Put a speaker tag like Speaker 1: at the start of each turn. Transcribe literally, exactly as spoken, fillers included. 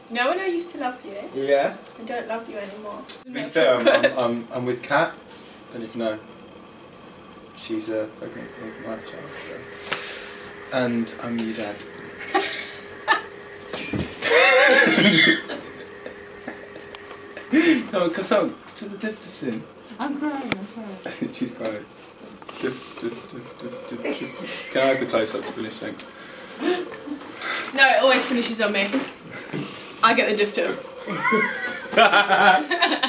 Speaker 1: No one I used to love you.
Speaker 2: Yeah.
Speaker 1: I don't love you anymore.
Speaker 2: To be fair, I'm, I'm, I'm, I'm with Kat. Don't even know. She's uh, pregnant with my child, so. And I'm your dad. No, because so, put the diff diffs in.
Speaker 1: I'm crying, I'm crying.
Speaker 2: She's crying. Diff, diff, diff, diff, diff, diff. Can I have the close up to finish, thanks?
Speaker 1: No, it always finishes on me. I get the diff too.